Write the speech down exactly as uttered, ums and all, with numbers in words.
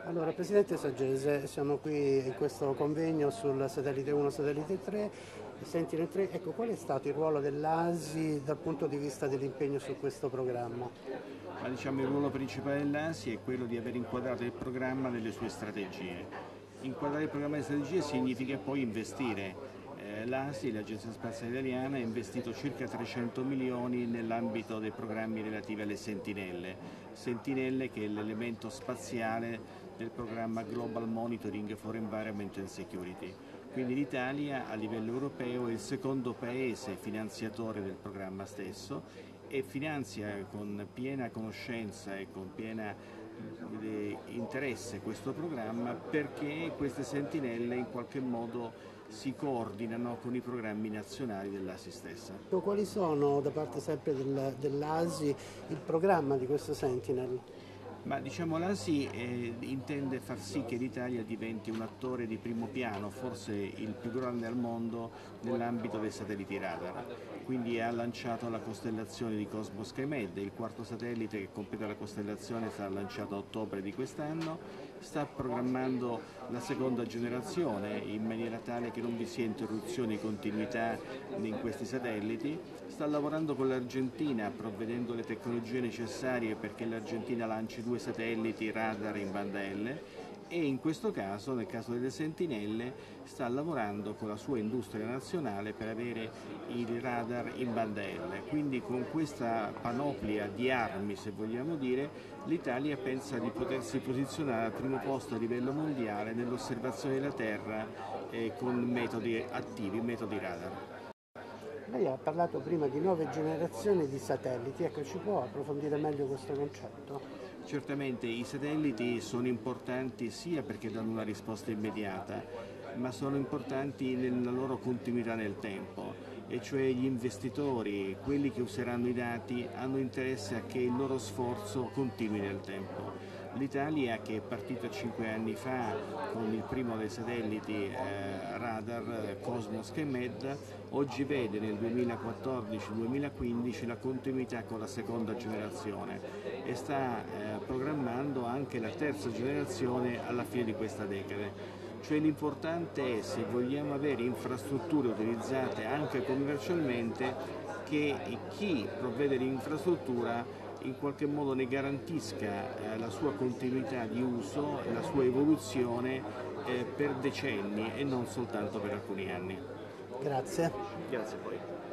Allora, Presidente Saggese, siamo qui in questo convegno sul satellite uno, satellite tre, Sentinel tre. Ecco, qual è stato il ruolo dell'A S I dal punto di vista dell'impegno su questo programma? Ma diciamo il ruolo principale dell'A S I è quello di aver inquadrato il programma nelle sue strategie. Inquadrare il programma delle strategie significa poi investire. Eh, L'A S I, l'Agenzia Spaziale Italiana, ha investito circa trecento milioni nell'ambito dei programmi relativi alle sentinelle. Sentinelle che è l'elemento spaziale del programma Global Monitoring for Environment and Security. Quindi l'Italia a livello europeo è il secondo paese finanziatore del programma stesso e finanzia con piena conoscenza e con piena eh, interesse questo programma perché queste sentinelle in qualche modo si coordinano con i programmi nazionali dell'A S I stessa. Quali sono, da parte sempre del, dell'A S I, il programma di questo Sentinel? Ma diciamo l'A S I eh, intende far sì che l'Italia diventi un attore di primo piano, forse il più grande al mondo nell'ambito dei satelliti radar. Quindi ha lanciato la costellazione di Cosmos Skymed, il quarto satellite che completa la costellazione sarà lanciato a ottobre di quest'anno, sta programmando la seconda generazione in maniera tale che non vi sia interruzione di continuità in questi satelliti, sta lavorando con l'Argentina provvedendo le tecnologie necessarie perché l'Argentina lanci due satelliti radar in banda L e in questo caso, nel caso delle sentinelle, sta lavorando con la sua industria nazionale per avere i radar in banda L. Quindi con questa panoplia di armi, se vogliamo dire, l'Italia pensa di potersi posizionare al primo posto a livello mondiale nell'osservazione della Terra eh, con metodi attivi, metodi radar. Lei ha parlato prima di nuove generazioni di satelliti, ecco, ci può approfondire meglio questo concetto? Certamente i satelliti sono importanti sia perché danno una risposta immediata, ma sono importanti nella loro continuità nel tempo, e cioè gli investitori, quelli che useranno i dati, hanno interesse a che il loro sforzo continui nel tempo. L'Italia, che è partita cinque anni fa con il primo dei satelliti eh, radar Cosmos Skymed, oggi vede nel duemilaquattordici duemilaquindici la continuità con la seconda generazione e sta eh, programmando anche la terza generazione alla fine di questa decade. Cioè l'importante è, se vogliamo avere infrastrutture utilizzate anche commercialmente, che chi provvede l'infrastruttura in qualche modo ne garantisca eh, la sua continuità di uso e la sua evoluzione eh, per decenni e non soltanto per alcuni anni. Grazie. Grazie a voi.